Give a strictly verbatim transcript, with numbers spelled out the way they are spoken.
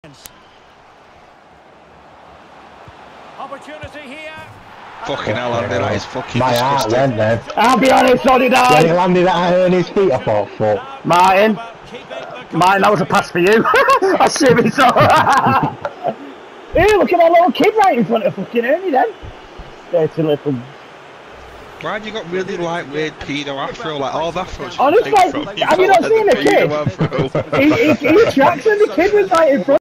Opportunity here. Fucking hell, Andy, that is fucking My heart disgusting. went then. I'll be honest, so did I. When he landed at Ernie's feet, I thought, fuck. Martin. Martin, that was a pass for you. I assume it's alright. Hey, look at that little kid right in front of fucking Ernie then. Dirty little... Why have you got really like weird pedo afro, like all that afro? Honestly, have you not seen the kid? He, he, he tracks and the kid was right in front.